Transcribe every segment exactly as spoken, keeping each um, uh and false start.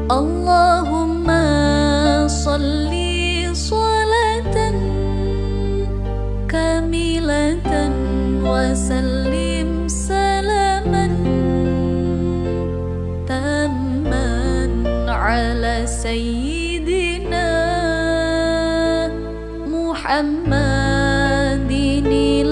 Allahumma salli salatan kamilatan wa sallim salaman tamman ala sayyidina Muhammadinil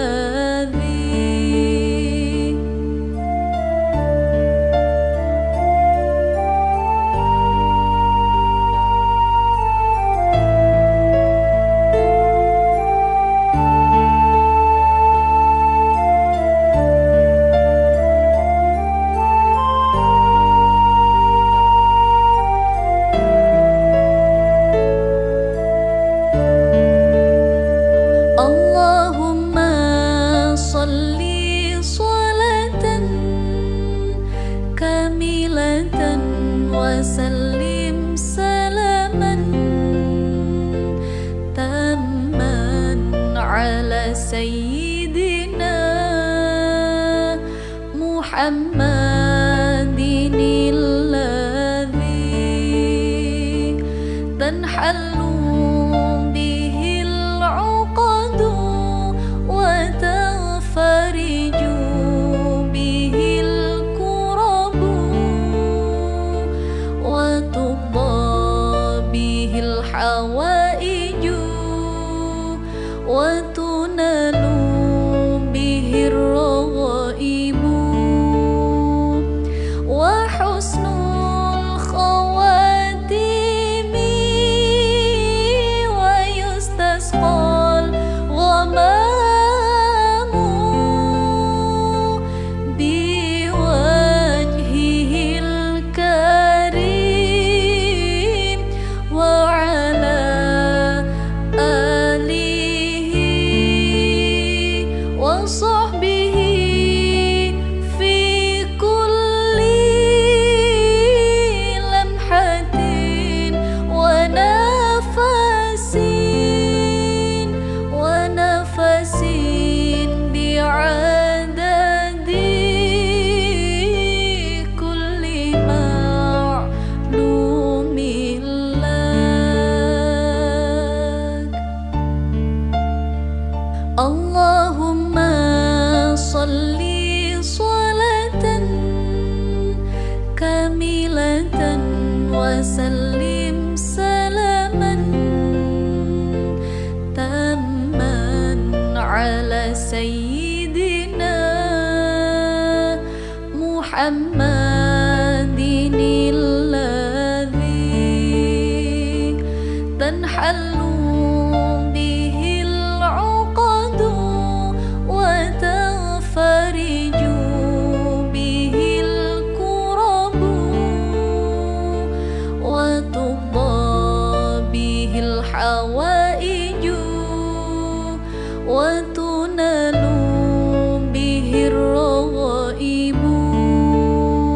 Allahumma salli salatan kamilatan wa sallim salaman tamman ala sayyidina Muhammadinil ladzi tanhallu hawaiju wa tunalu bihir raghaibu wa husnul khawatimi wa yustasqal ghamamu biwajhihil karim wa sahbihi fi kulli lamhatin wa nafasin wa nafasin bi'adadi kulli ma'lumin lak. Allahumma salli salatan kamilatan wa sallim salaman tamman ala sayyidina Muhammadinil ladzi tanhallu fariju bihil kurabu wa tubba bihil hawaiju wa tunalu bihir raghaibu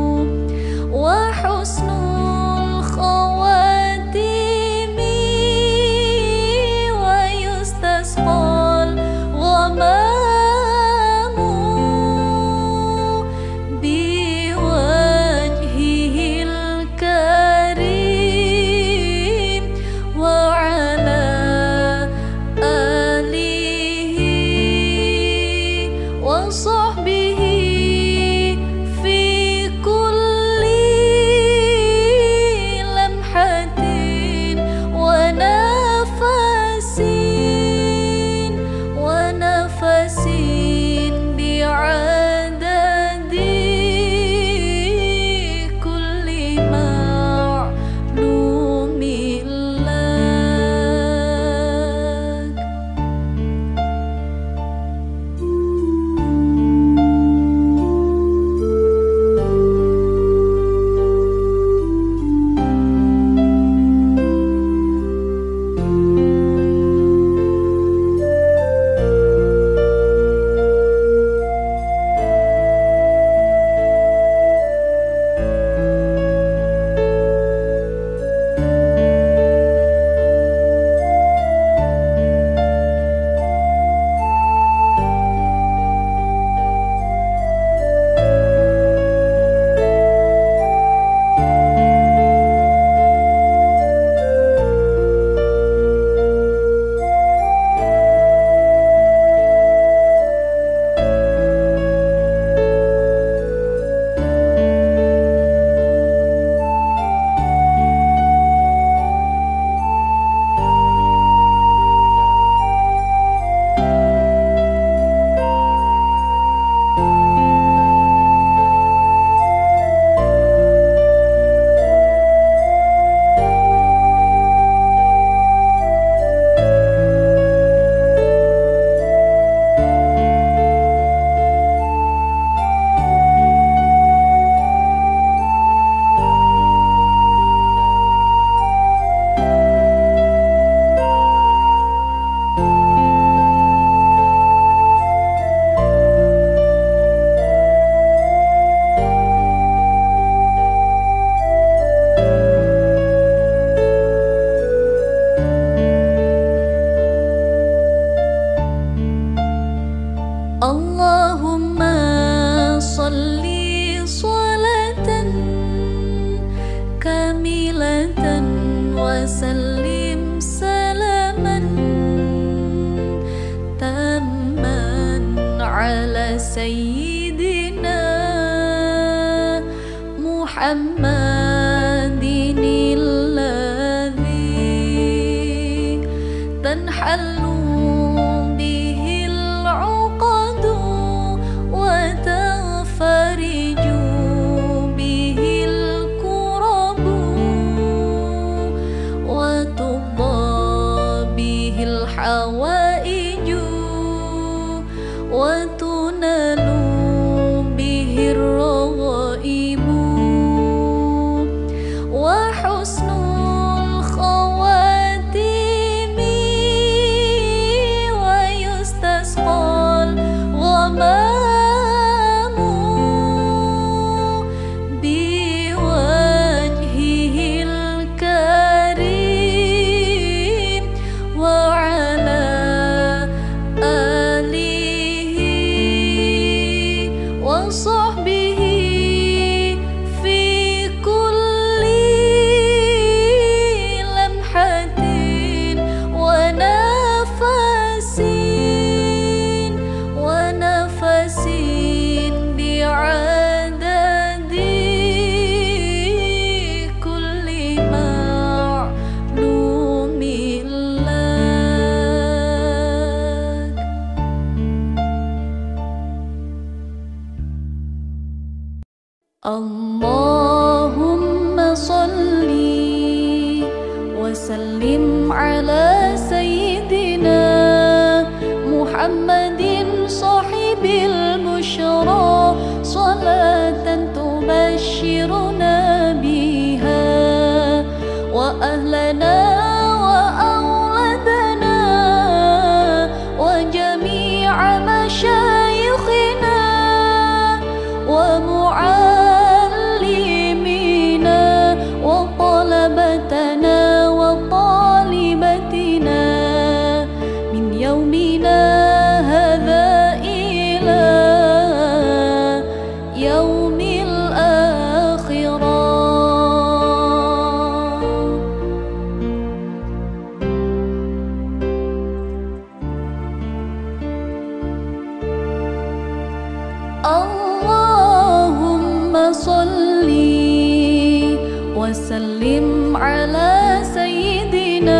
وسلم سلاما تاما على سيدنا محمد الذي تنحل به العقد وتنفرج به الكرب وتقضى به الحوائج وتنال به الرغائب وحسن الخواتيم ويستسقى الغمام بوجهه الكريم وعلى آله وصحبه في كل لمحة ونفس ونفس بعدد كل معلوم لك. اللهم صل وسلم على سيدنا محمد صاحب البشرى صلاة تبشرنا بها وأهلنا وأولادنا وجميع مشايخنا ومعلمينا وطلبتنا وطالبتنا من يومنا هذا إلى يوم الآخرة. اللهم صل وسلم على سيدنا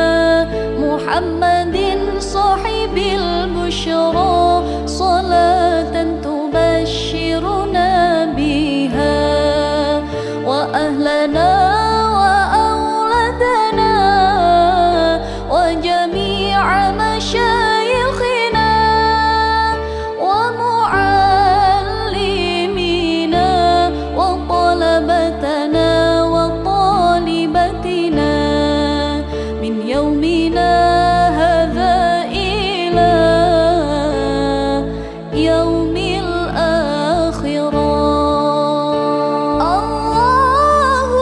محمد صاحب البشرى صلاة تبشرنا بها وأهلنا وأولادنا وجميع مشايخنا ومعلمينا وطلبتنا وطالبتنا من يومنا هذا إلى يوم الآخرة. اللهم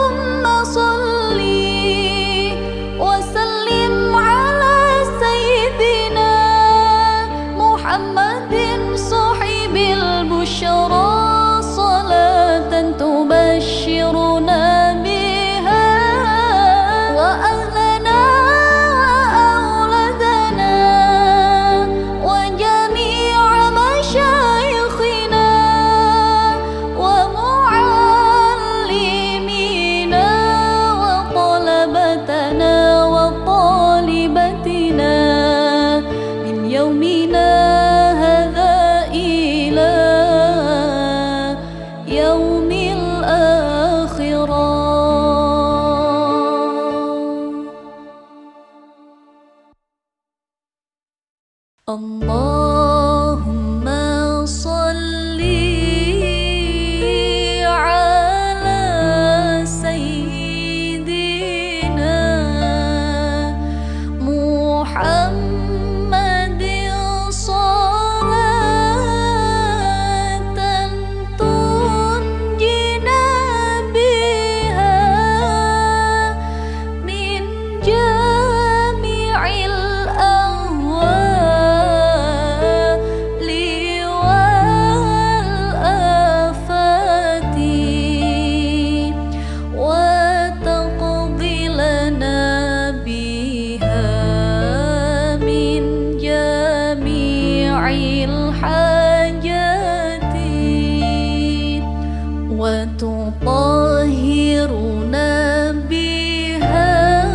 وتطهرنا بها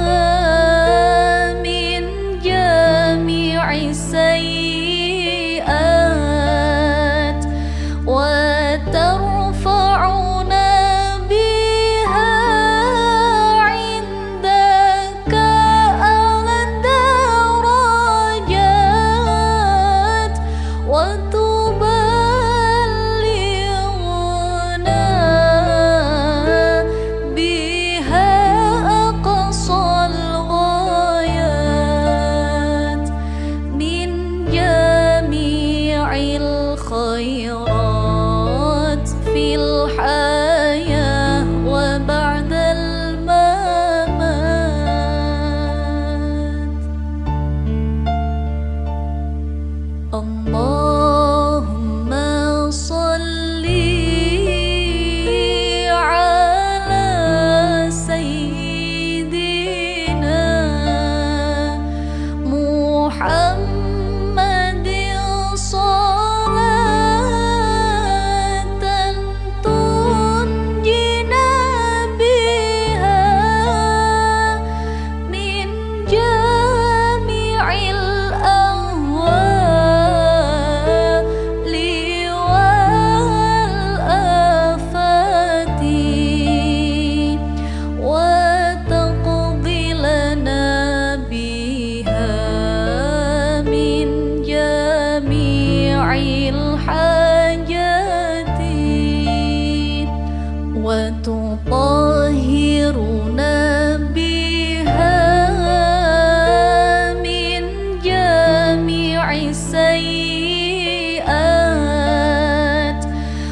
من جميع السيئات وترفعنا بها عندك أعلى الدرجات وتبلغنا بها أقصى الغايات من جميع الخيرات في الحياة وبعد الممات. اللهم صل على سيدنا محمد صلاة تنجينا بها من جميع الأهوال والآفات وتقضي لنا بها من جميع الحاجات وتطهرنا بها من جميع السيئات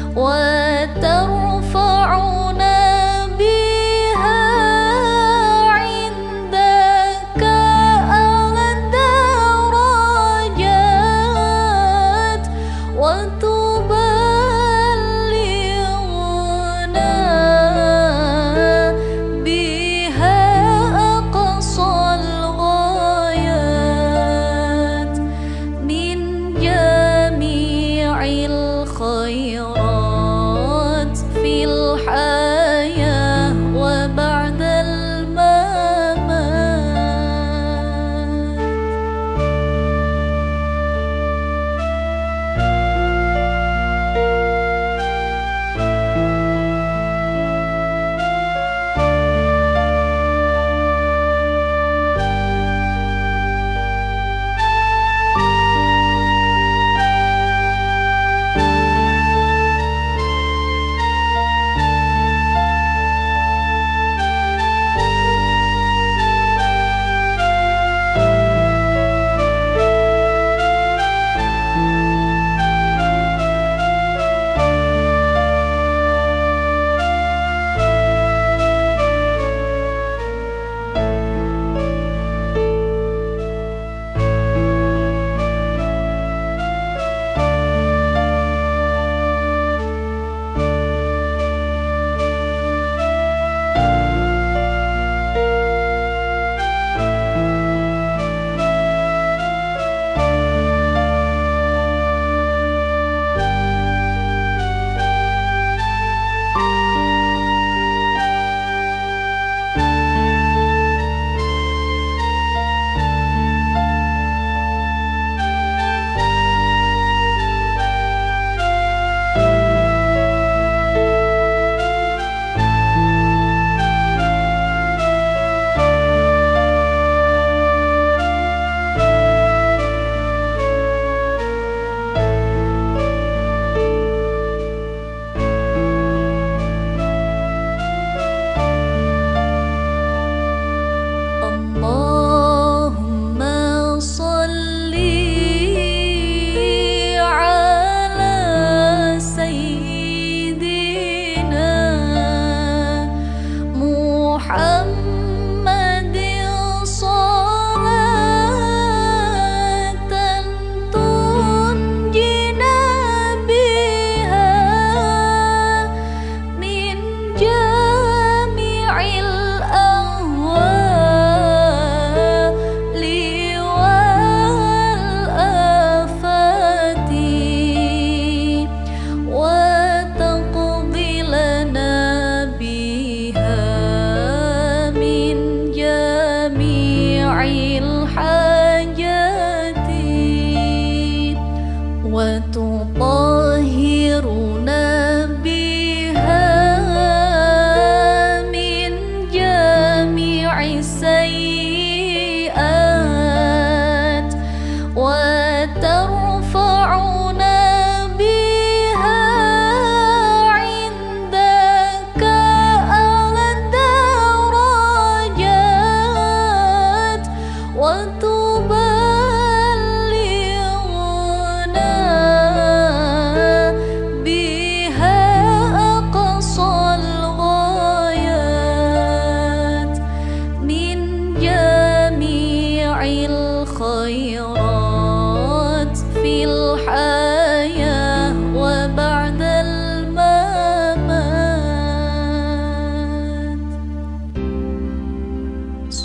وترفعنا بها عندك أعلى الدرجات وتبلغنا بها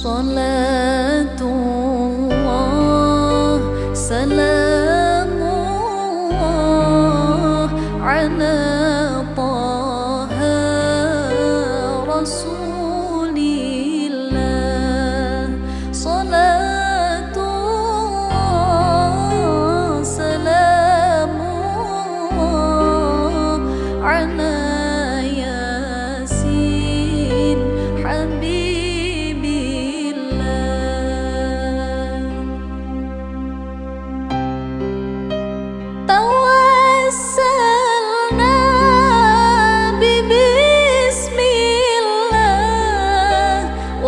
صلاة الله سلام الله على طه رسول الله صلاة الله سلام الله على ياسين حبيب توسلنا ببسم الله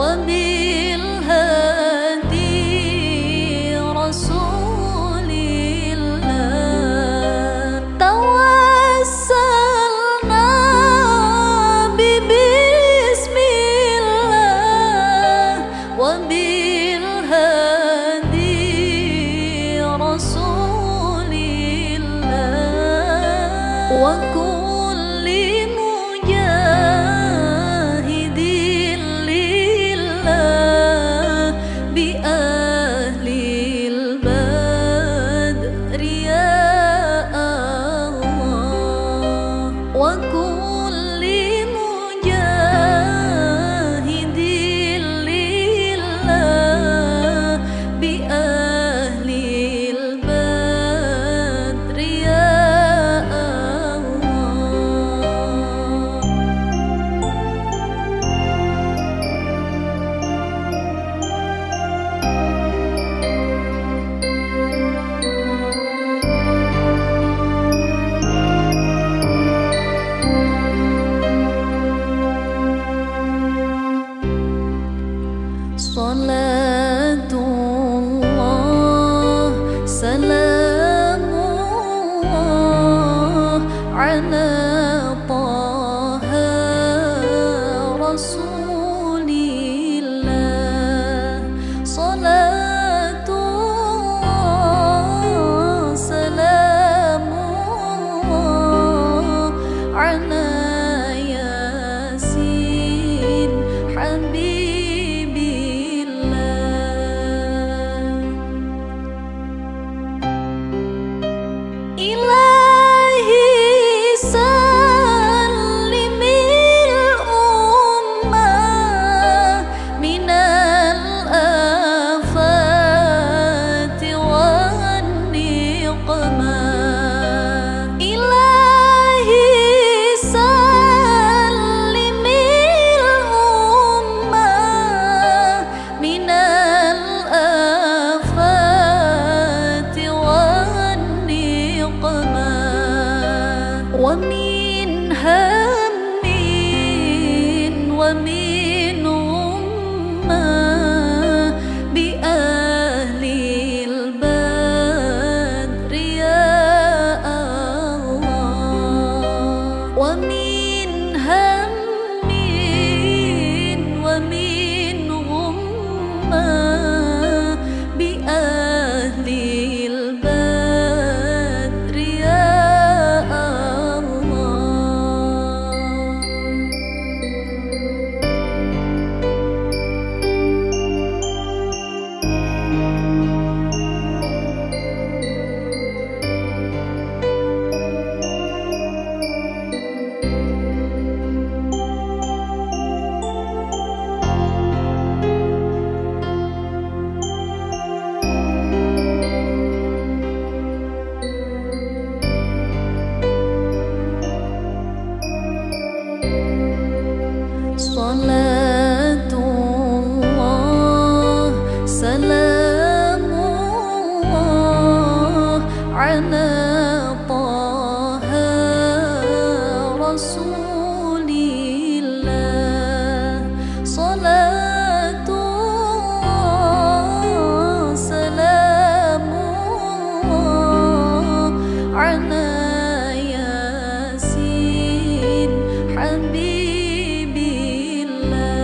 وبالهادي رسول الله توسلنا ببسم الله وبالهادي رسول وكل مجاهد لله بأهل البدر يا الله وكل مجاهد لله بأهل البدر يا صلاة الله سلام الله على طه رسول الله صلاة الله سلام الله على ياسين حبيب إلهي سلم الأمة من الآفات والنقمة إلهي سلم الأمة من الآفات ومن هم ومن غمة بأهل البدر يا الله ومن هم ومن غمة بأهل البدر يا صلاة الله سلام الله على طه رسول الله صلاة الله سلام الله على ياسين حبيب الله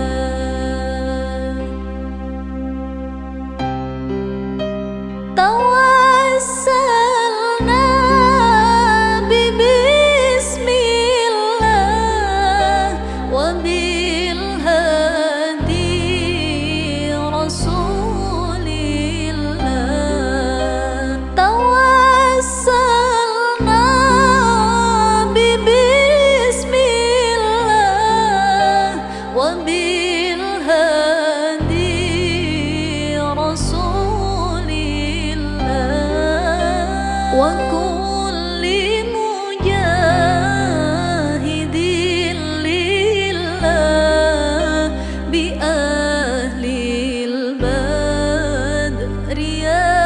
وبالهادي رسول الله وكل مجاهد لله بأهل البدر يا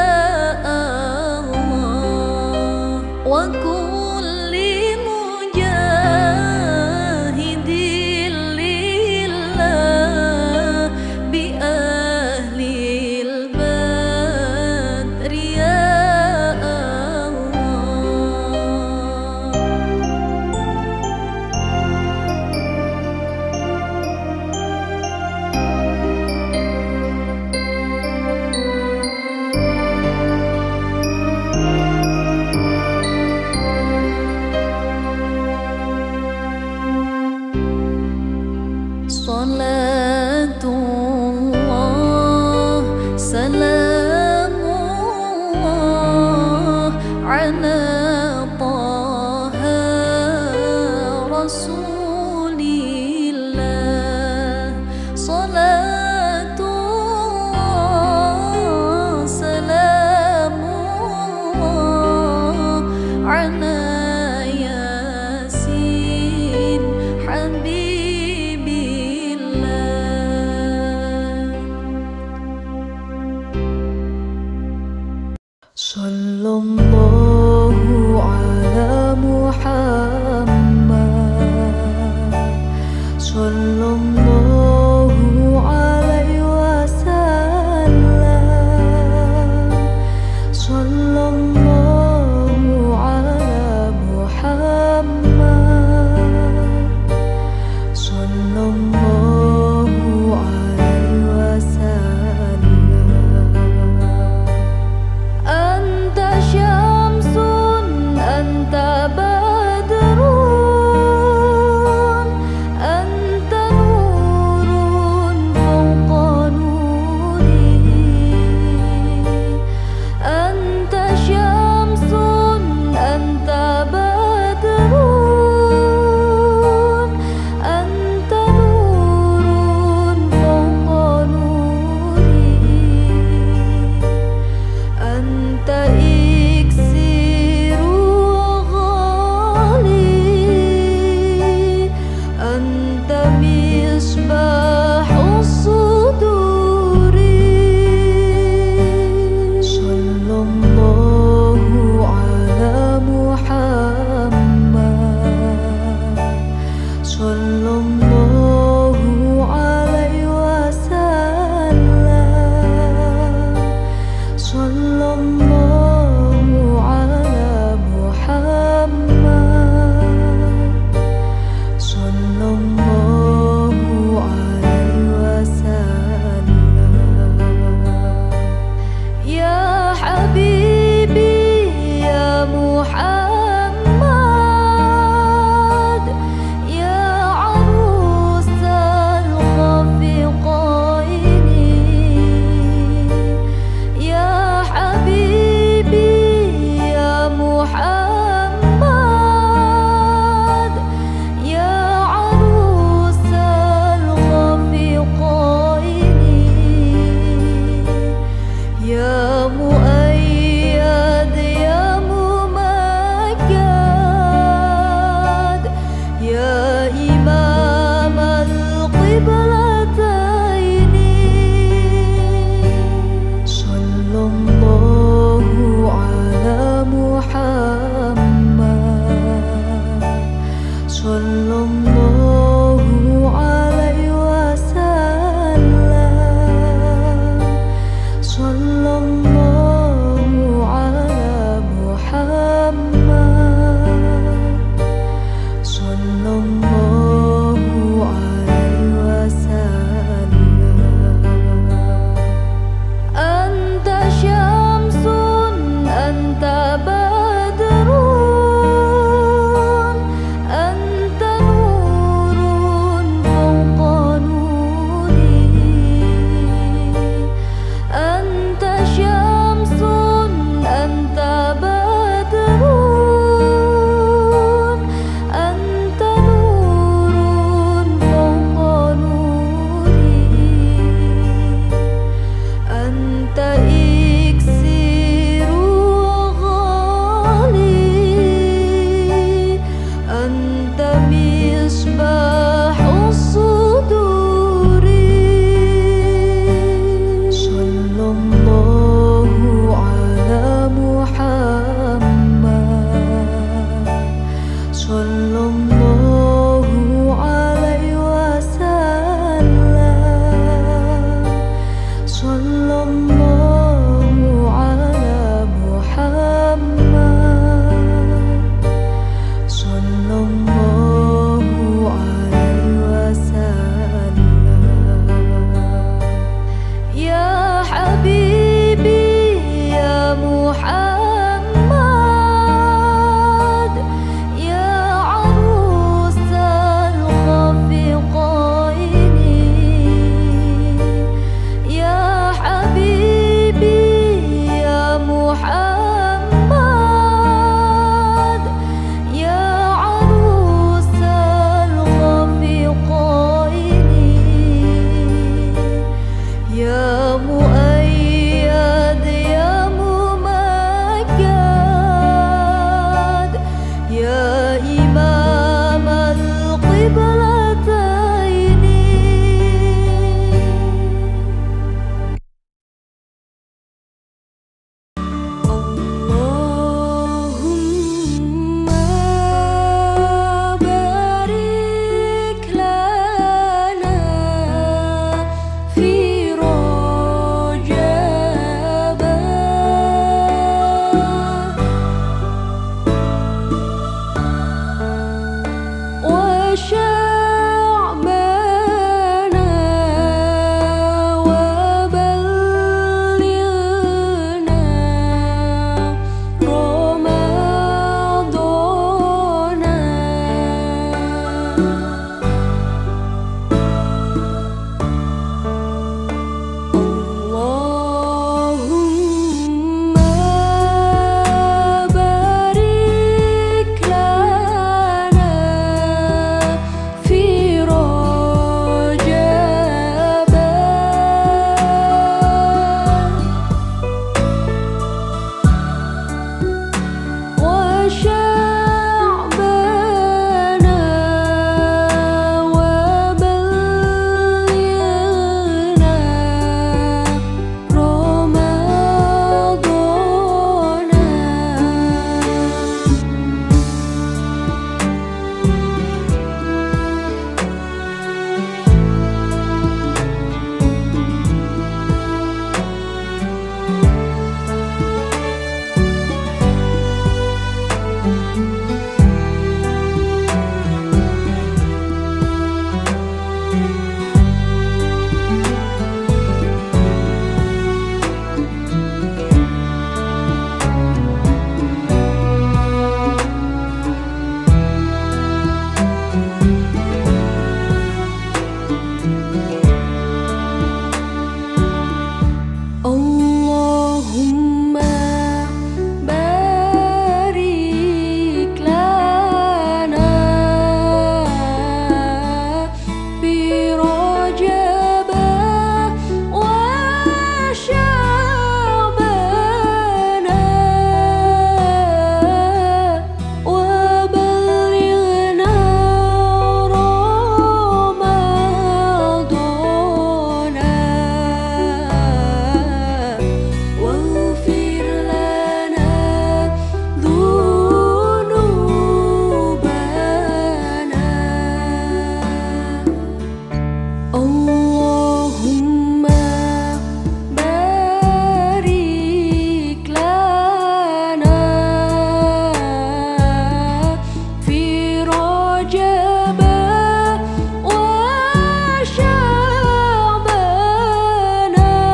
الله وكل مجاهد لله بأهل البدر يا صلاة الله سلام الله على طه رسول الله صلاة الله سلام الله على ياسين حبيب Sallallahu ala Muhammad Sallallahu alaihi wasallam Sallallahu ala Muhammad Sallallahu alaihi wasallam Anta syamsun anta badrun anta nurun fawqa nuri anta syamsun anta badrun anta nurun fawqa nuri anta iksiru ghali anta misbahu suduri Sallallahu ala Muhammad Sallallahu alaihi wasallam Sallallahu ala Muhammad Sallallahu alaihi wasallam Ya Habibi ya Muhammad Ya arusal khafiqaini Ya Habibi ya Muhammad Ya arusal khafiqaini Ya muayyad ya mumakkad Ya imam al-qiblataini Sallallahu ala Muhammad Sallallahu alaihi wasallam Sallallahu ala Muhammad Sallallahu alaihi wasallam Allahumma barik lana fi Rajab wa Sya'ban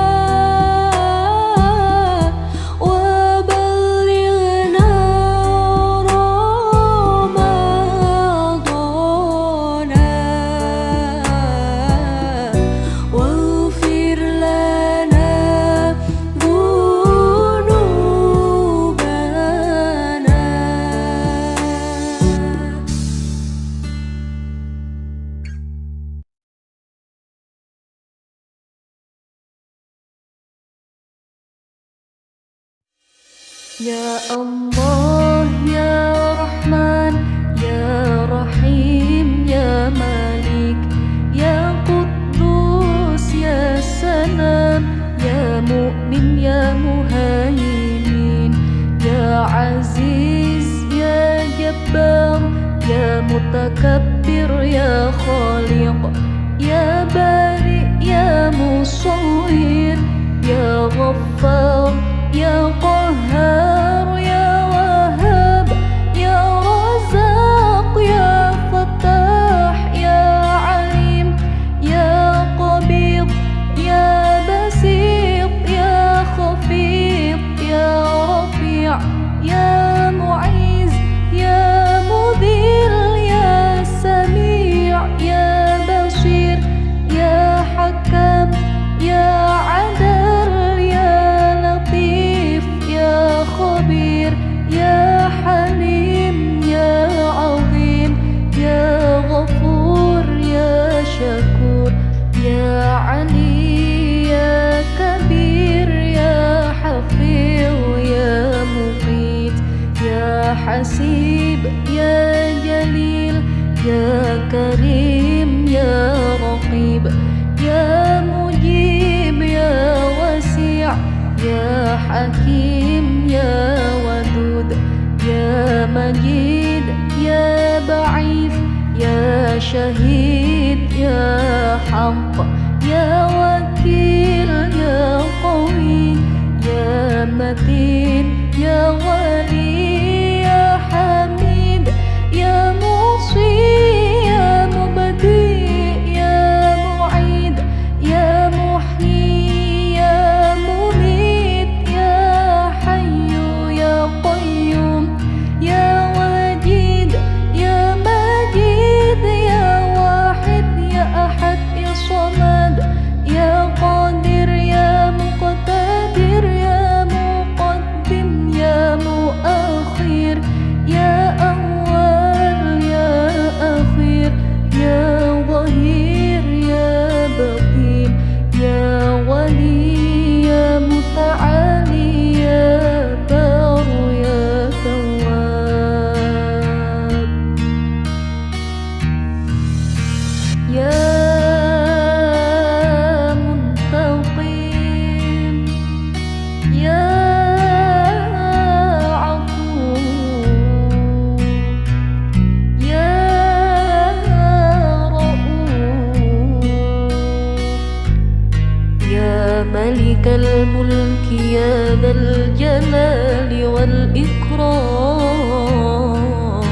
wa ballighna Ramadana waghfir lana dhunubana. Ya Allah, Ya Rahman, Ya Rahim, Ya Malik, Ya Quddus, Ya Salam, Ya Mu'min, Ya Muhaimin, Ya Aziz, Ya Jabbar, Ya Mutakabbir, Ya Khaliq, Ya Bari, Ya Musawwir, Ya Ghaffar, Ya Qahhar, Ya Wahhab, Ya Razzaq, Ya Fattah, Ya Alim, Ya Qabir, Ya Basit, Ya Khafiq, Ya Rafi', Ya Mu'iz, Ya Mudhil, Ya Sami', Ya Basir, Ya Hakam, Ya Adal, Ya Latif, Ya Khabir, Ya Halim, Ya Azim, Ya Ghafur, Ya Syakur, Ya Ali, Ya Kabir, Ya Hafiz, Ya Muqit, Ya Hasib, Ya Jalil, Ya Karim, Ya Raqib, Ya Mujib, Ya Wasi', Ya Hakim, Ya Wadud, Ya Majid, Ya Ba'ith, Ya Syahid, Ya Haqq, Ya Wakil, Ya Qawi, Ya Matin, Ya Wali, Ya Hamid, Ya Musi, Ya Mubdi, Ya Mu'id, Ya Muhyi, Ya Mumit, Ya Hayyu, Ya Qayyum, Ya Wajid, Ya Majid, Ya Wahid, Ya Ahad, Ya Samad, Ya Qadir, Ya Muqtadir, Ya Muqaddim, Ya Muakhir, Ya Awwal, Ya Akhir, Ya Zahir, Ya Batin, Ya Wali, Ya Muta'ali, Ya Baru, Ya Tawwab, Ya Muntaqim, Ya Afu, Ya Ra'uf, Ya Malikal Mulki, Ya Dzal Jalali wal Ikram,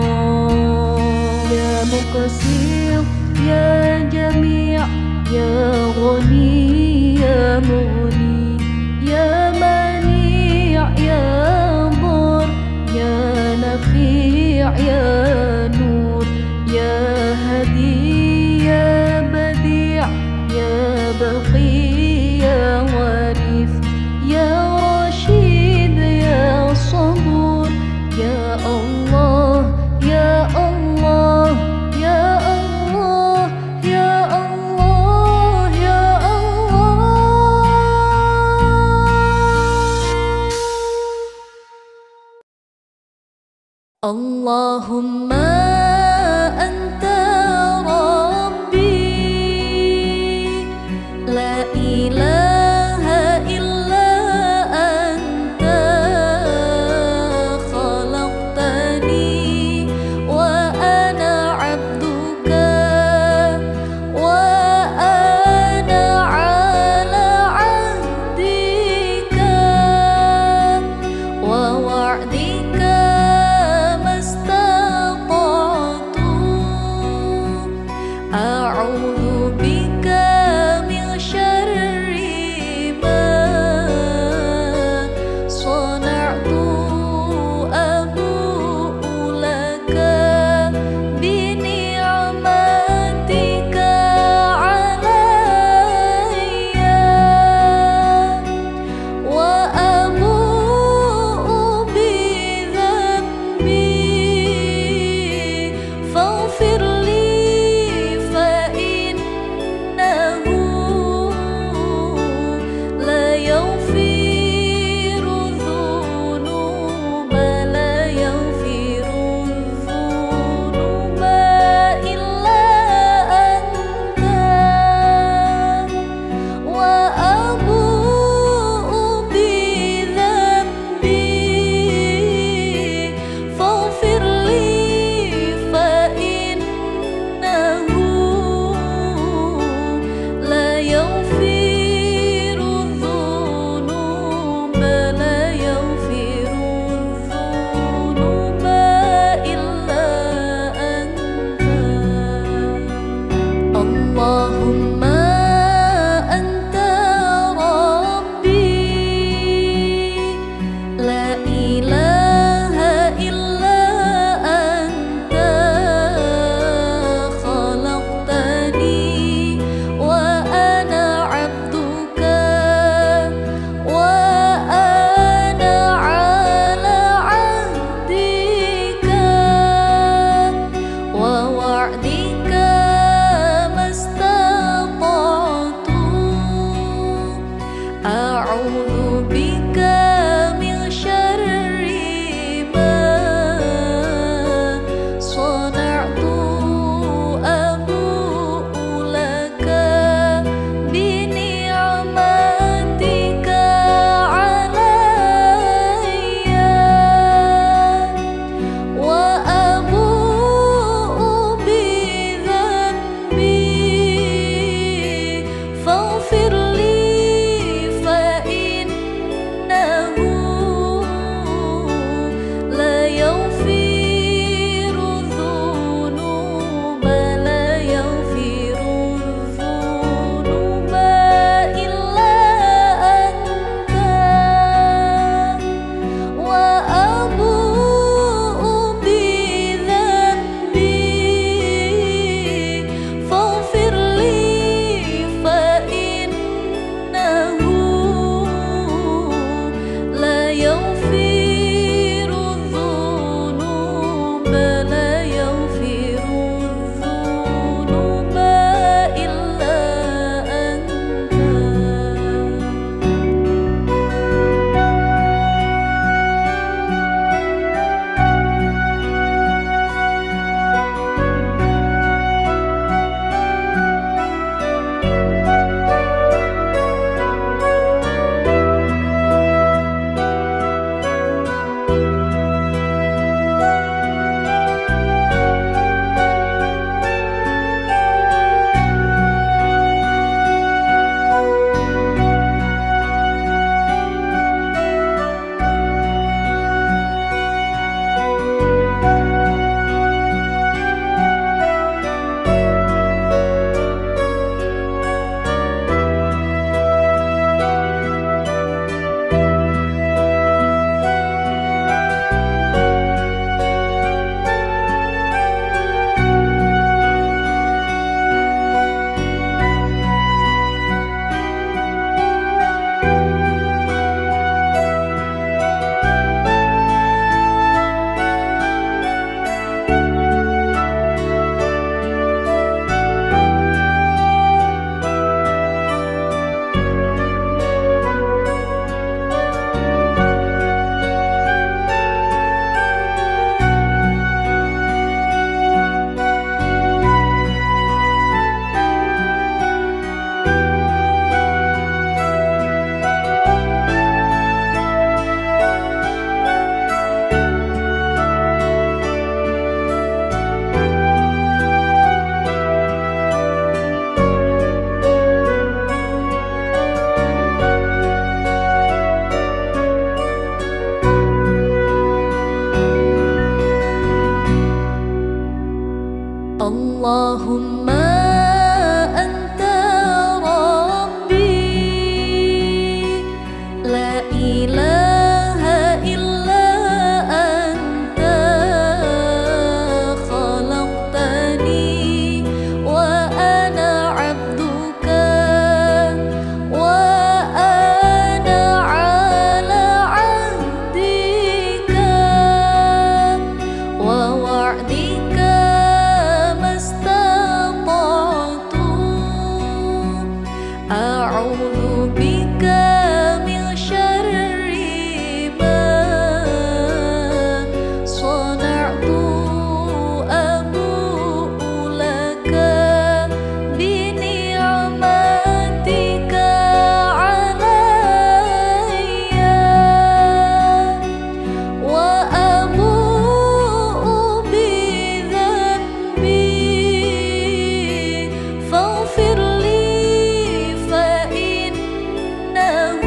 Ya Muqsir, Ya Jami', Ya Ghani, Ya Mughni, Ya Mani', Ya Dhar, Ya Nafi', Ya Nur, Ya Hadi, Ya Badi', Ya Baqi, Ya Warith, Ya Rashid, Ya Sabur, Ya Allah, Ya Allah, Ya Allah, Ya Allah, Ya Allah. Allahumma anta Rabbi, la ilaha illa anta, khalaqtani wa ana abduka wa أعوذ بك من شر ما صنعت أبوء لك بنعمتك علي وأبوء بذنبي فاغفر لي فإنه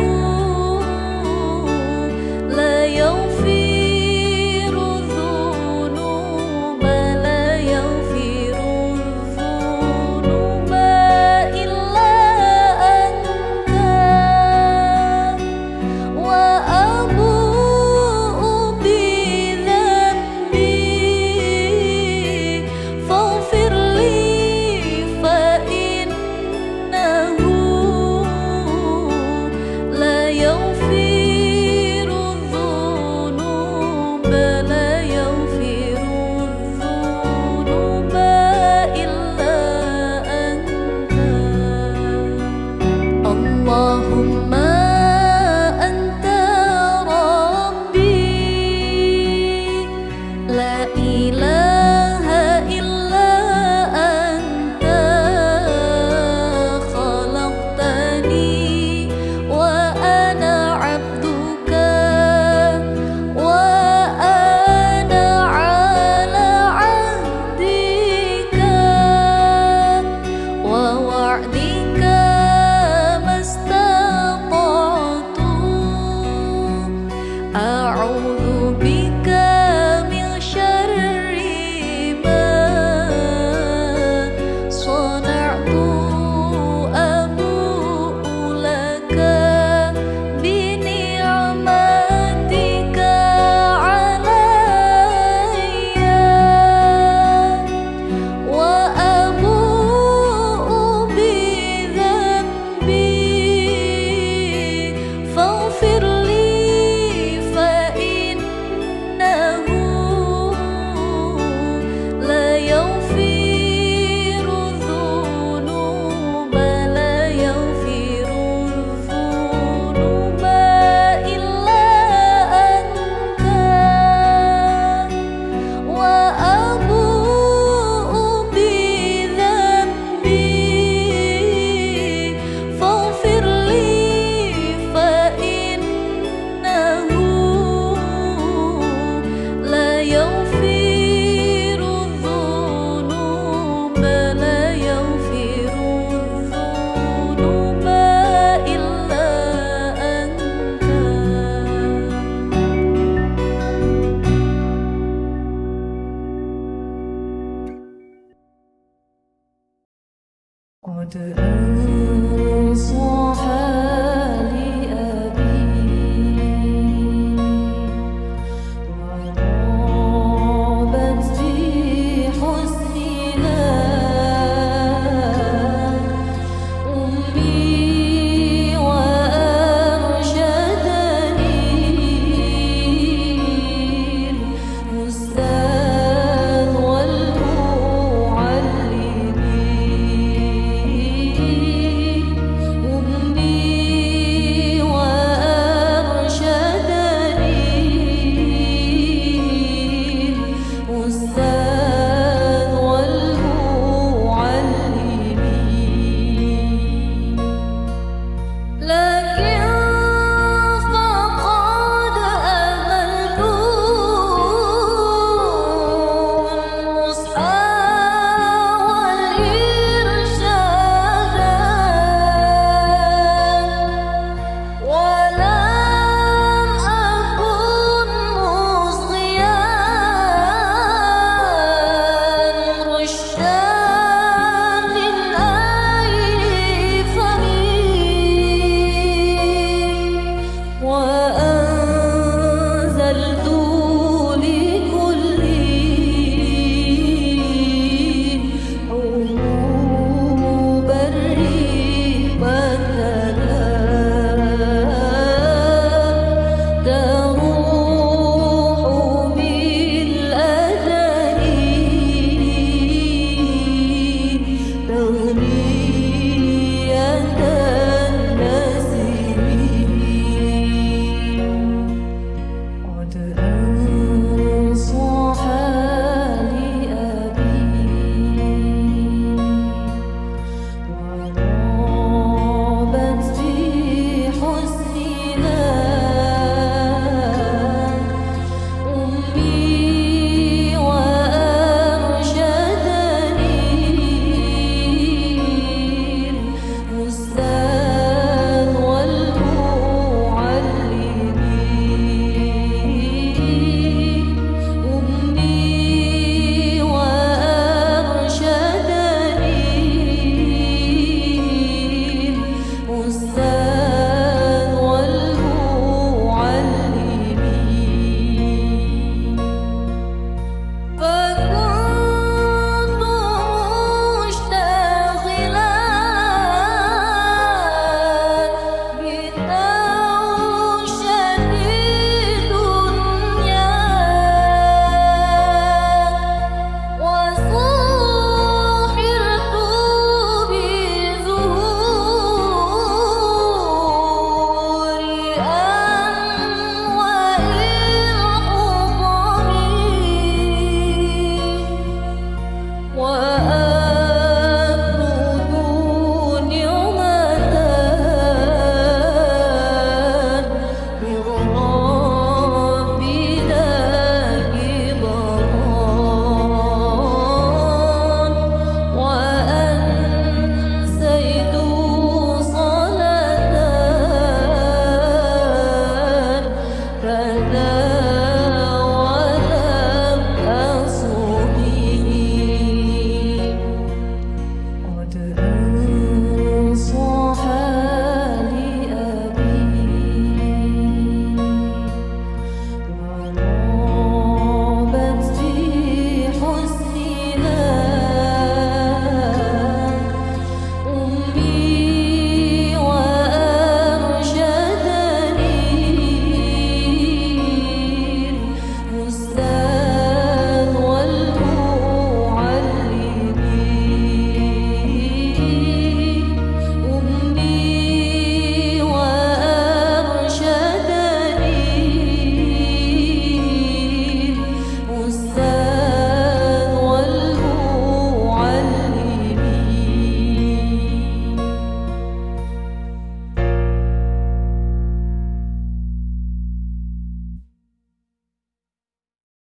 لا يغفر الذنوب لا يغفر الذنوب إلا أنت وأبوء بذنبي فاغفر لي فإنه لا يغفر الذنوب لا يغفر الذنوب إلا أنت اللهم أنت ربي لا إله إلا أنت خلقتني وأنا عبدك وأنا على عهدك ووعدك ما استطعت أعوذ بك من شر ما صنعت أبوء لك بنعمتك علي وأبوء بذنبي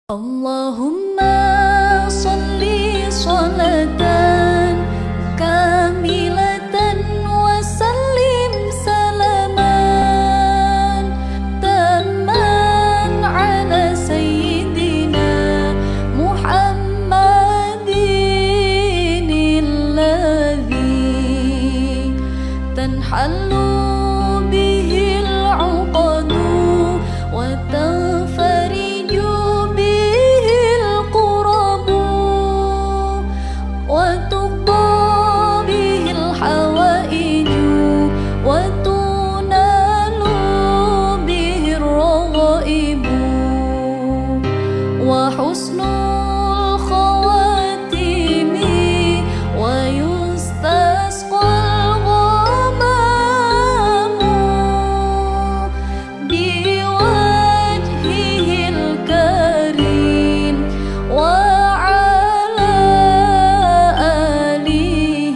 Allahumma salli salatan kamilatan wa sallim salaman tamman ala sayyidina Muhammadin alladhi tanhallu bihi al-uqadu wa tanfariju وحسن الخواتيم ويستسقى الغمام بوجهه الكريم وعلى آله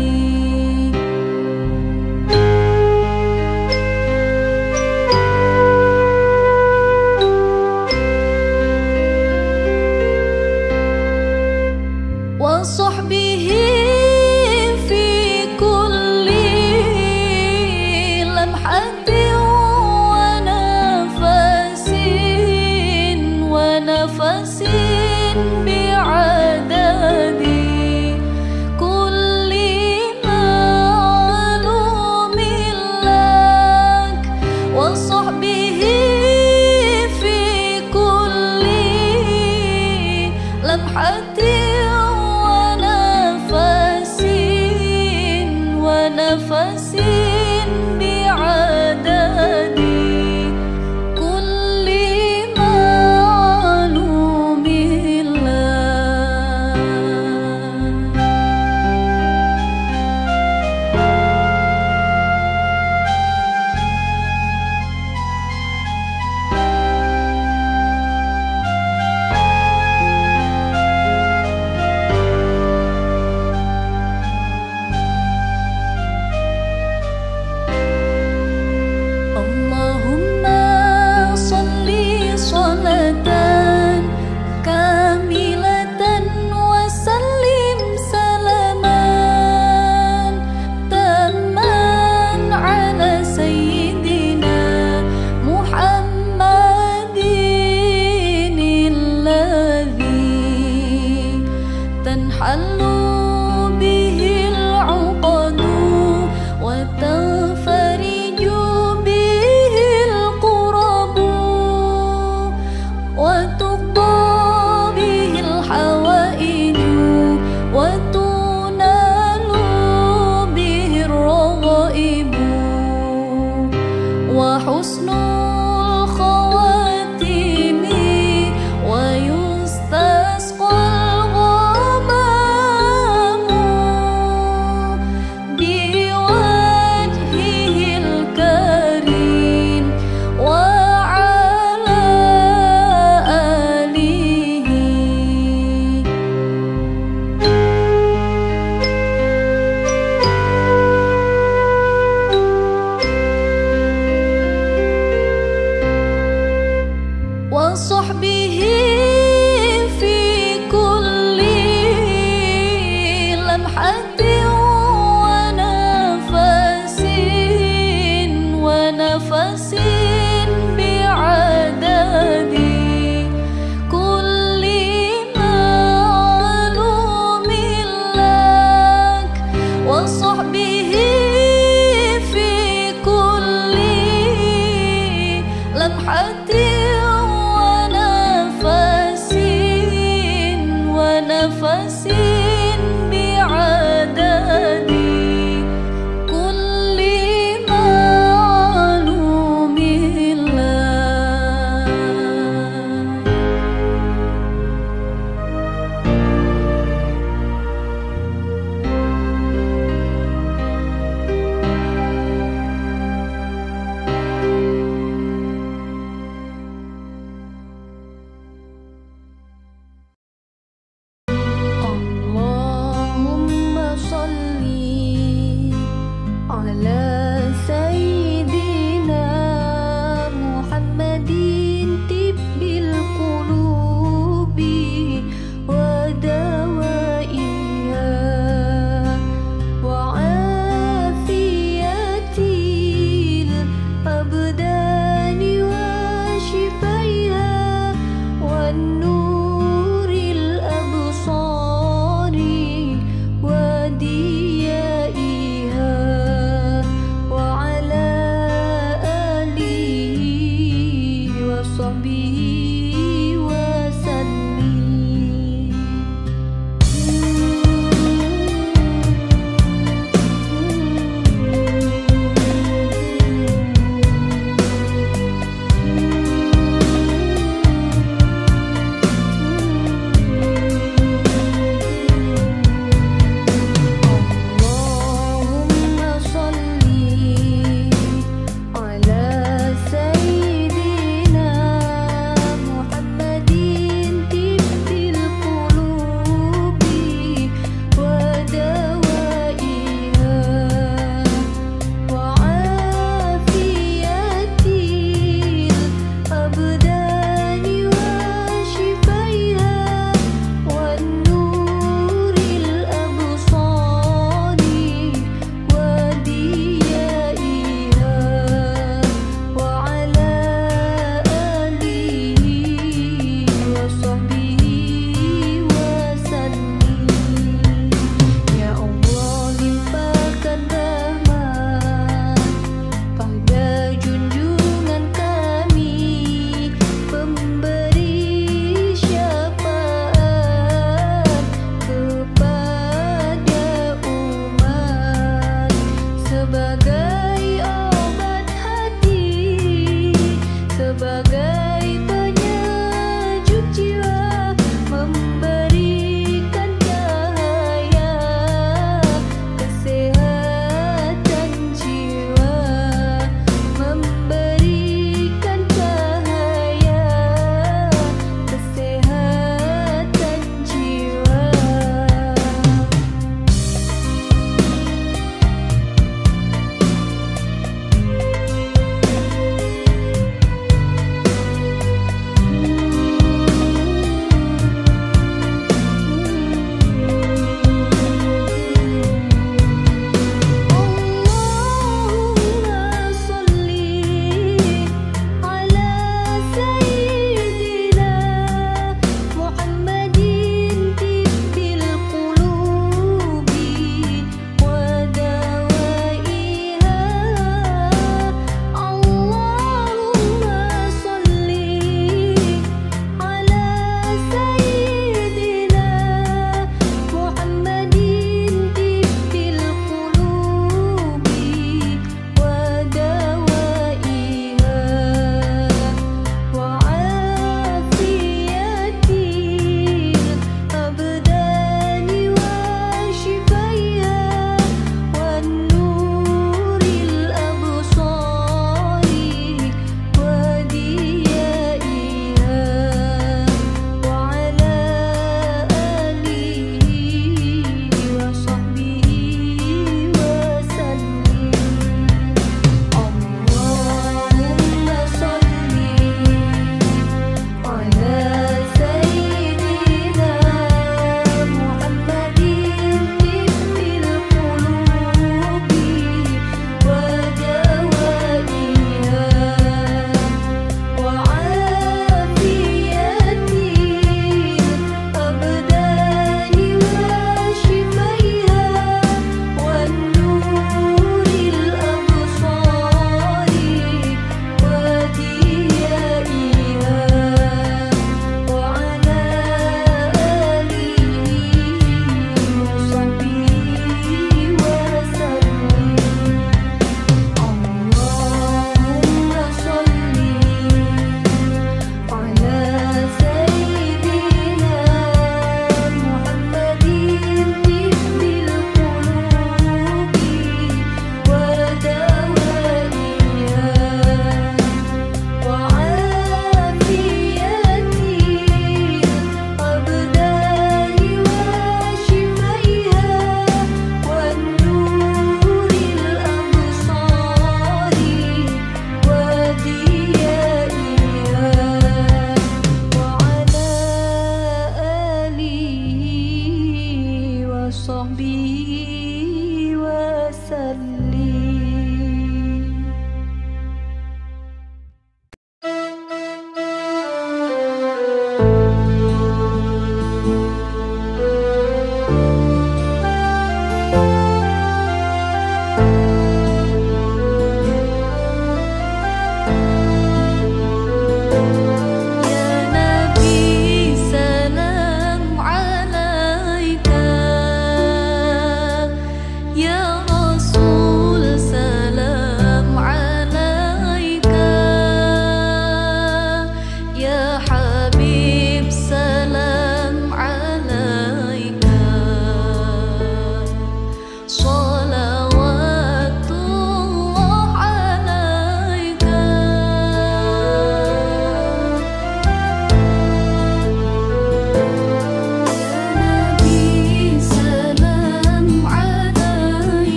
وصحبه في كل لمحة ونفس ونفس بعدد كل معلوم لك وصحبه في كل لمحة ونفس بعدد كل معلوم لك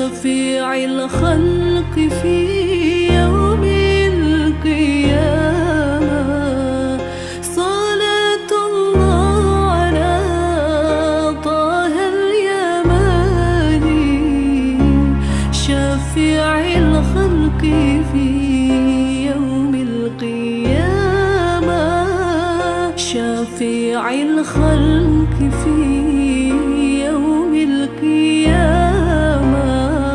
شفيع الخلق في يوم القيامة صلاة الله على طه اليماني شفيع الخلق في يوم القيامة شفيع الخلق في يوم القيامة.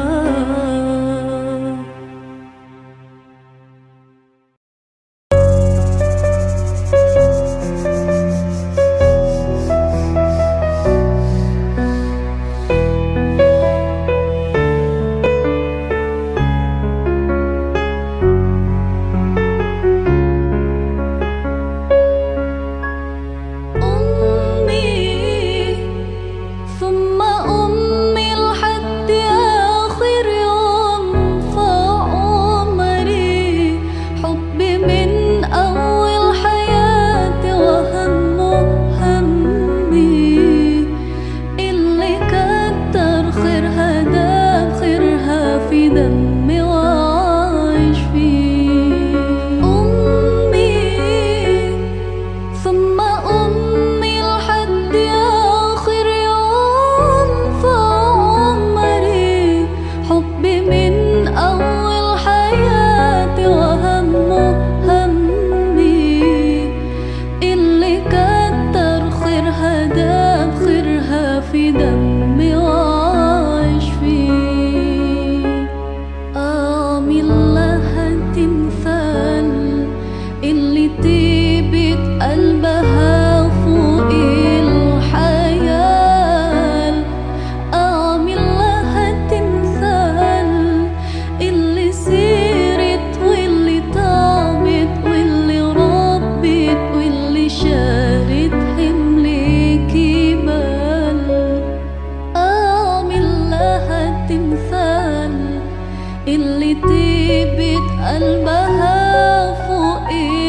اللي تبت قلبها فوق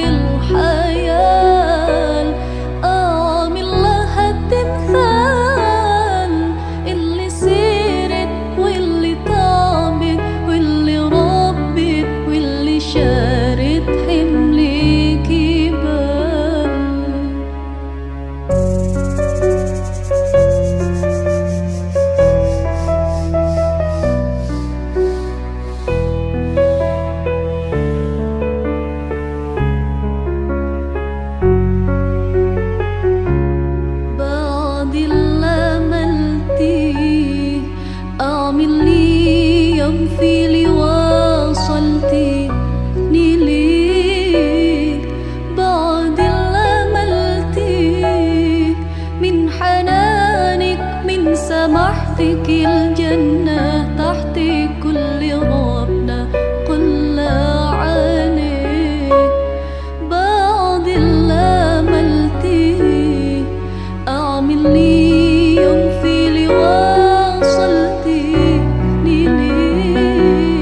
الحياة أعمل لها التمثال اللي سيرت واللي طابت واللي ربت واللي شارت حمل جبال. في لي وصلتني ليك بعد اللي عملتيه من حنانك من سماحتك الجنة تحت كل ربنا قل عليك بعد اللي عملتيه أعمل لي يوم في لي وصلتني ليك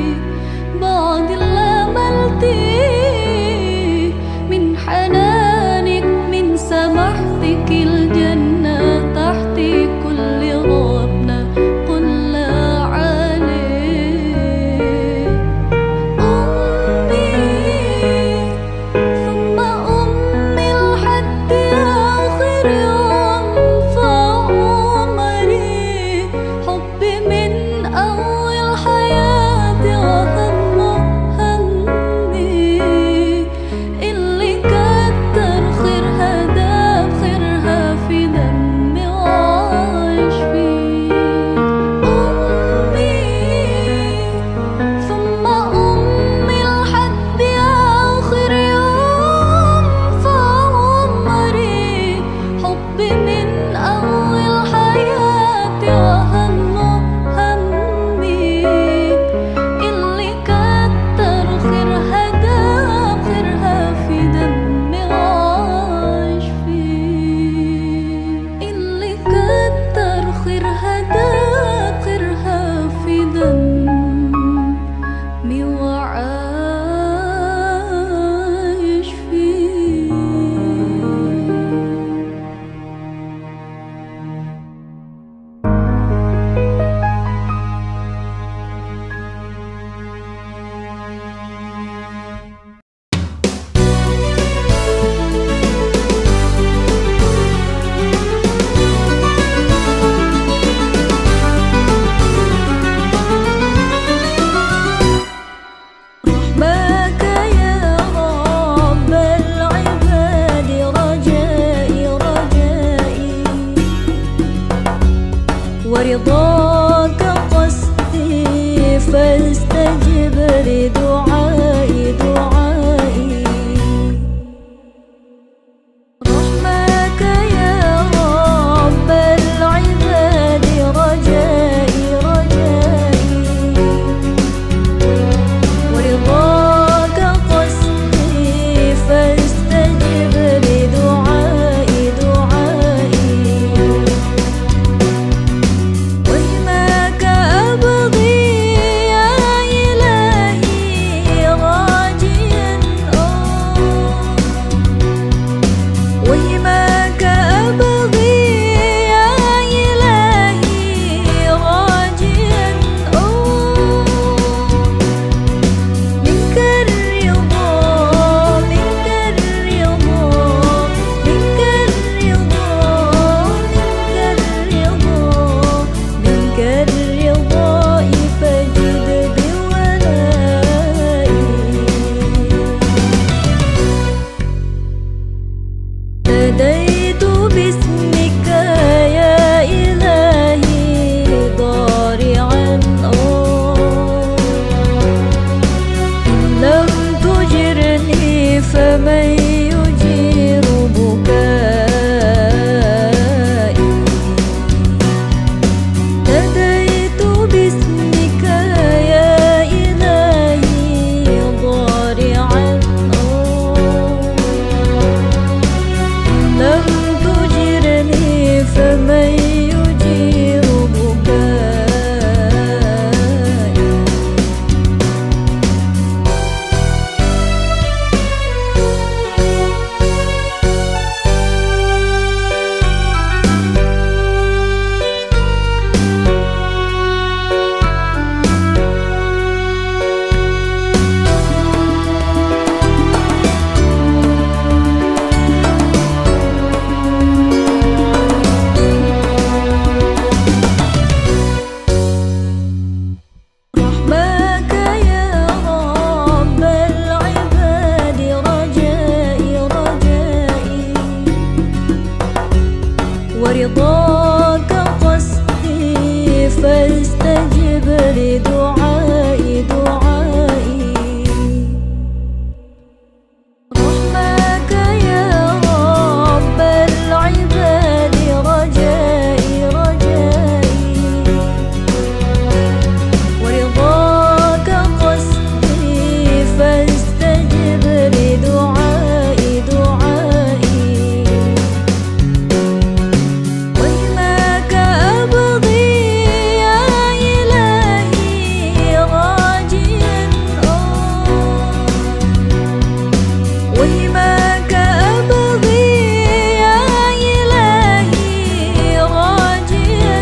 فاستجب لدعائي دعائي. رحمك يا رب العباد رجائي رجائي، ورضاك قصدي فاستجب لدعائي دعائي. وهماك أبغي يا إلهي راجيا وهماك أبغي يا إلهي راجيا منك الرضا منك الرضا منك الرضا منك الرضا فجد بولائي. ناديت باسمك يا إلهي ضارعا إن لم تجرني فمن يجير بكائي. ناديت باسمك يا إلهي ضارعا لم تجرني فمن يجير بكائي. رحمك يا رب العباد رجائي رجائي، ورضاك قصدي فاستجب لدعائي دعائي. رحمك يا رب العباد رجائي رجائي، ورضاك قصدي فاستجب لدعائي دعائي. وهماك أبغي يا إلهي راجيا وهماك أبغي يا إلهي راجيا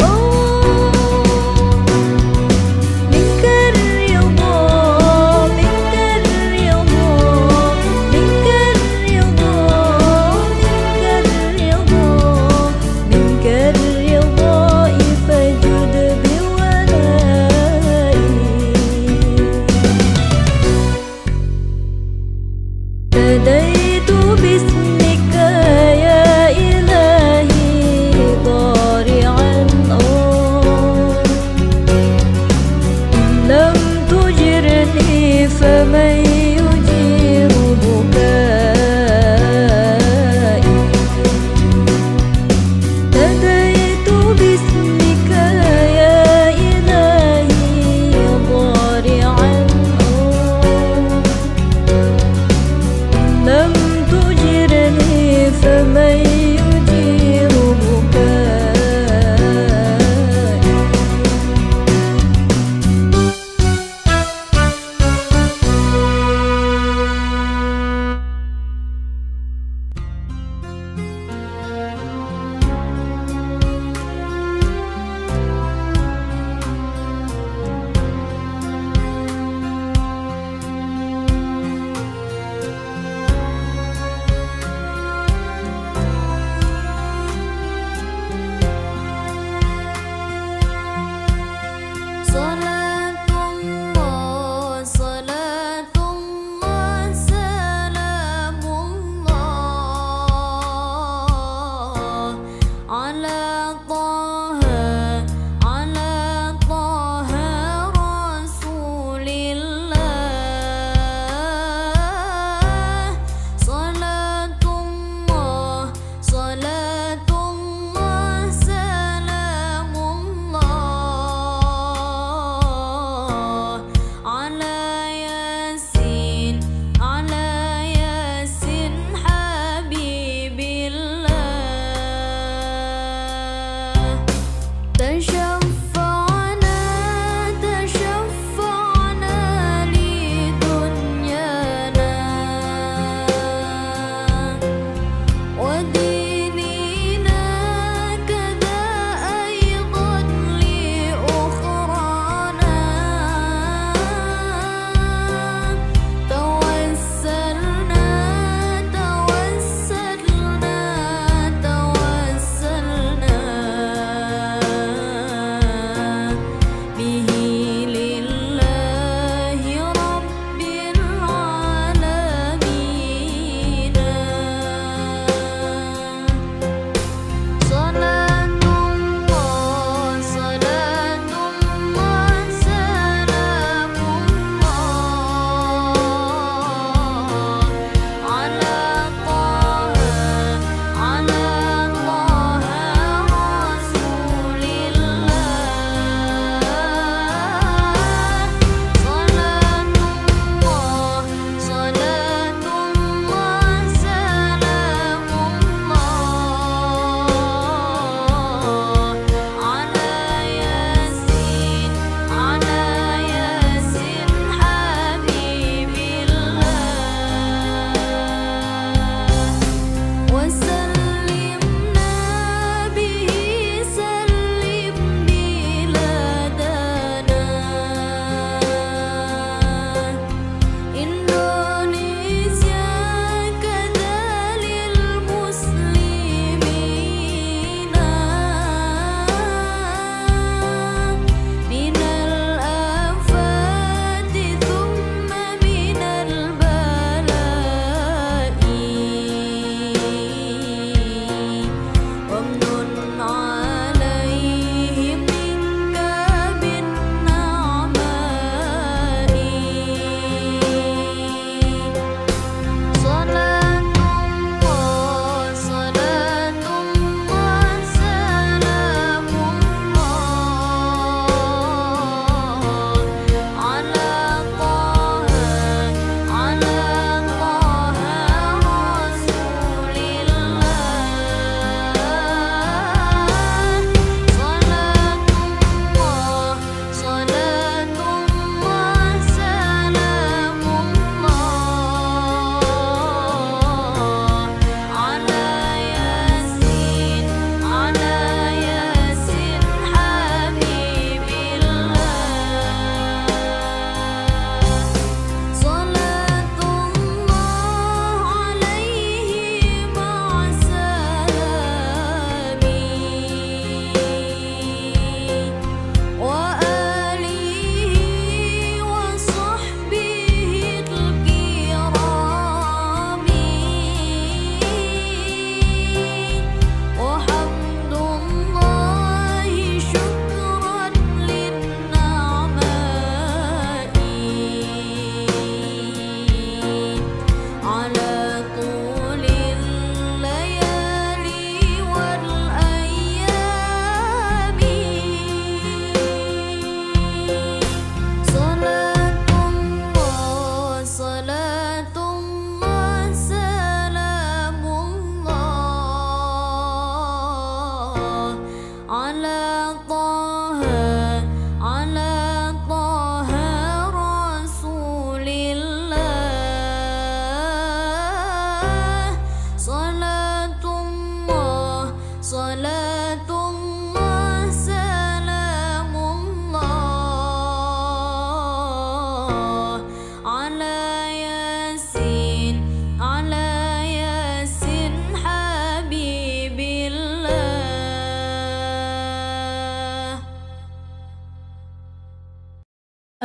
منك الرضا منك الرضا منك الرضا منك الرضا فجد بولائي. ناديت باسمك يا إلهي ضارعا إن لم تجرني فمن يجير بكائي. ناديت باسمك يا إلهي ضارعا لم تجرني فمن يجير بكائي.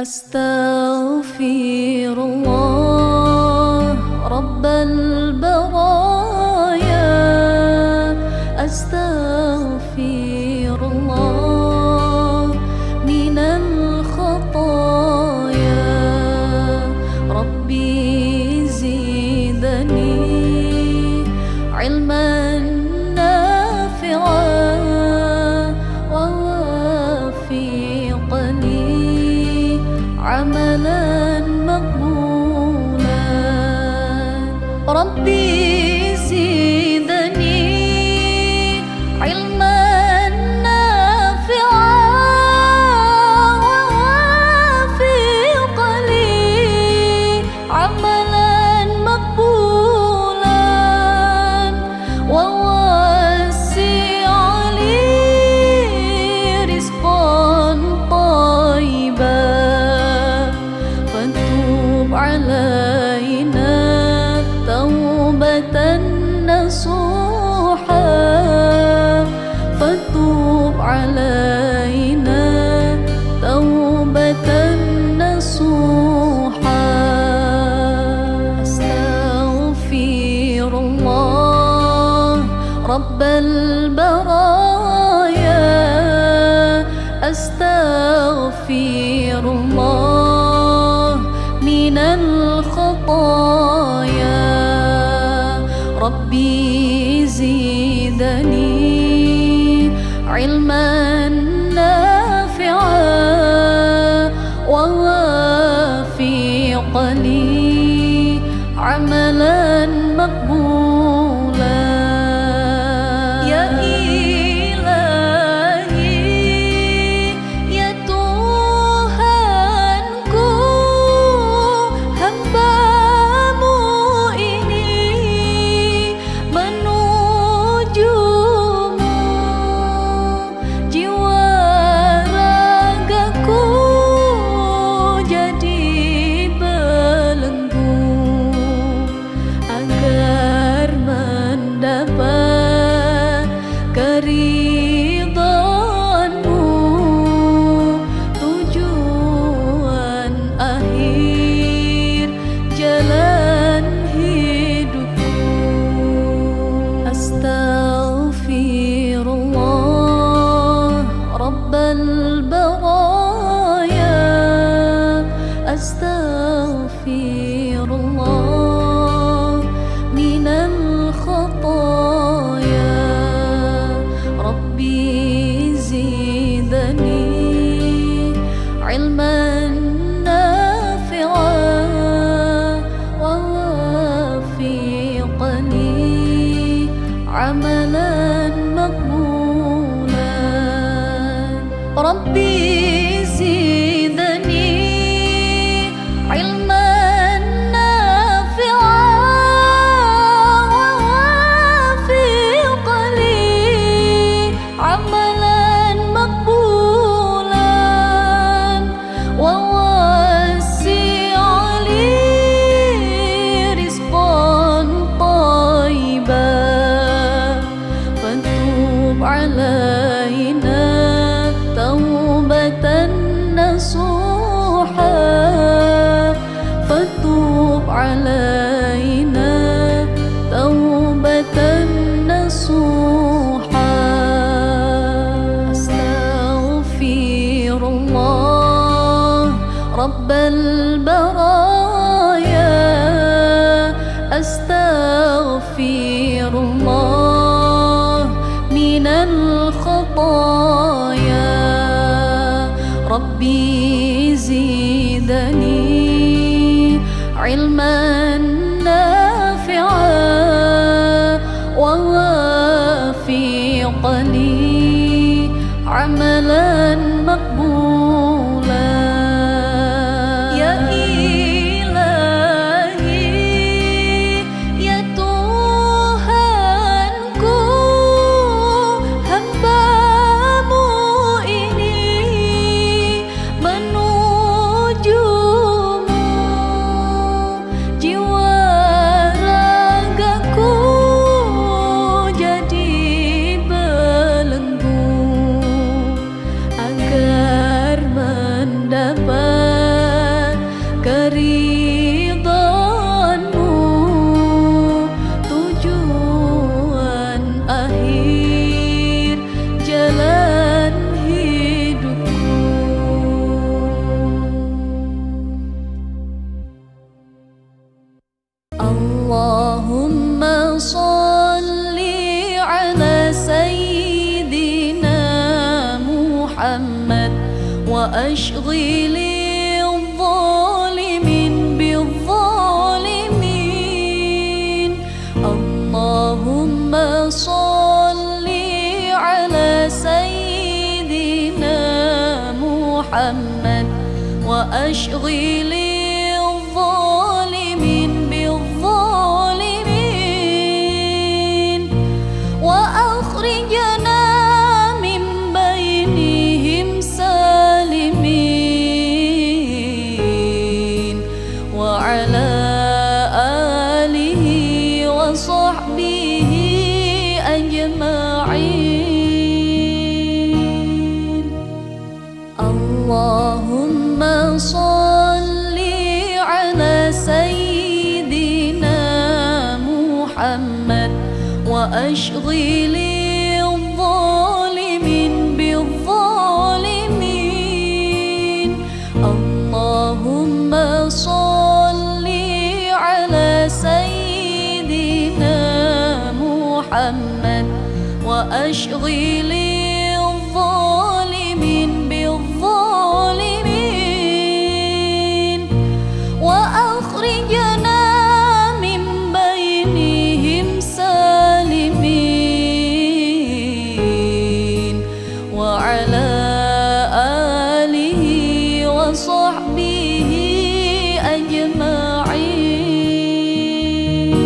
أستغفر الله رب البرايا، أستغفر الله من الخطايا. ربي زدني علما نافعا ووافقني عملا مقبولا. ربي زدني علما نافعا ووافق لي عملا مقبولا، ووسع لي رزقا طيبا. فتوب علينا توبة نصوحا، فتوب علينا توبة نصوحا. أستغفر الله رب البرايا، أستغفر الله من الخطايا. ربي زدني علما نافعا ووافق لي عملا مقبولا. يا إلهي يا Tuhanku, hamba-Mu ini menuju-Mu. Jiwa ragaku jadi belenggu agar mendapat keridhaan-Mu, tujuan akhir jalan hidupku. Astaghfirullah rabbal baraya, astaghfirullah minal khataya. Rabbi zidni ilman nafi'an wawafiqni amalan maqbulan. Rabbi zidni ilman nafi'an wawafiqni amalan maqbulan, ووسع لي رزقا طيبا. فتوب علينا توبة نصوحا، فتوب علينا توبة نصوحا. أستغفر الله رب البرايا، أستغفر الله من الخطايا. ربي زدني علما نافعا ووافقني عملا مقبولا. يا إلهي يا Tuhanku, hamba-Mu ini menuju-Mu. Jiwa keridhaanmu tujuan akhir jalan hidupku. Allahumma sholli ala sayyidina Muhammad wa ashghili الظالمين بالظالمين. اللهم صل على سيدنا محمد وأشغل الظالمين بالظالمين وأخرجنا من بينهم سالمين وعلى آله وصحبه أجمعين. اللهم صل على سيدنا محمد وأشغل الظالمين بالظالمين. اللهم صل على سيدنا محمد وأشغل الظالمين بالظالمين وأخرجنا من بينهم سالمين وعلى آله وصحبه أجمعين.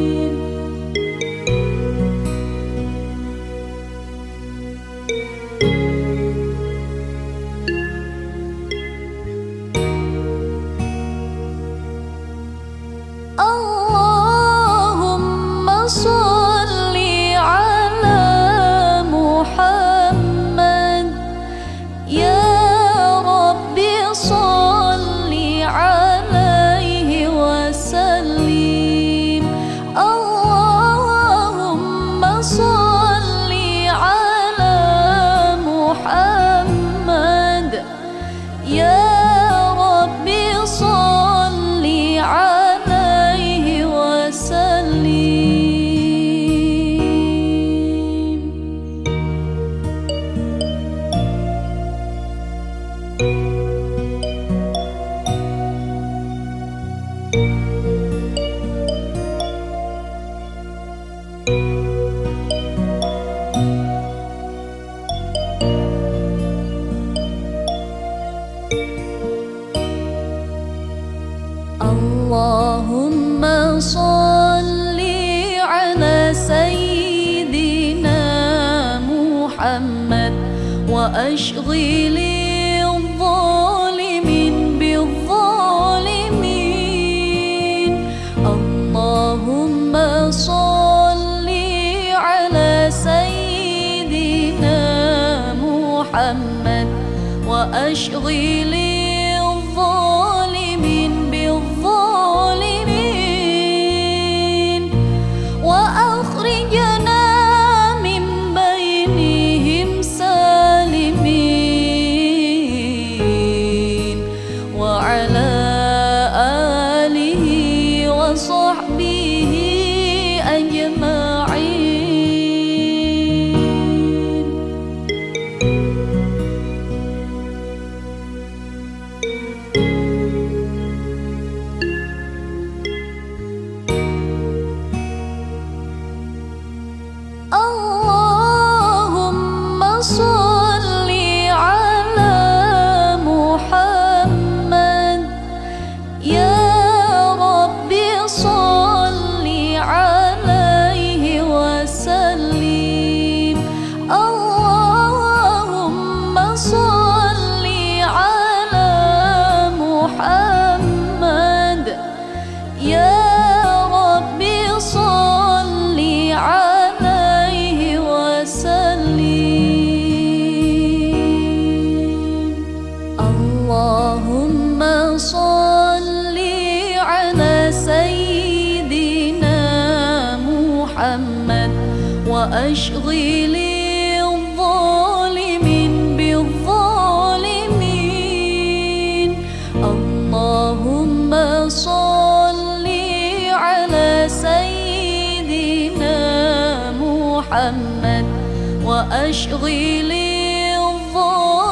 اللهم صل على محمد يا رب صل عليه وسلم. اللهم صل على محمد يا رب صل عليه وسلم. اللهم صل على سيدنا محمد وأشغل الظالمين بالظالمين. اللهم صل على سيدنا محمد وأشغل الظالمين بالظالمين وأخرجنا من بينهم سالمين وعلى آله وصحبه أجمعين. وأشغل الظالمين بالظالمين. اللهم صل على سيدنا محمد وأشغل الظالمين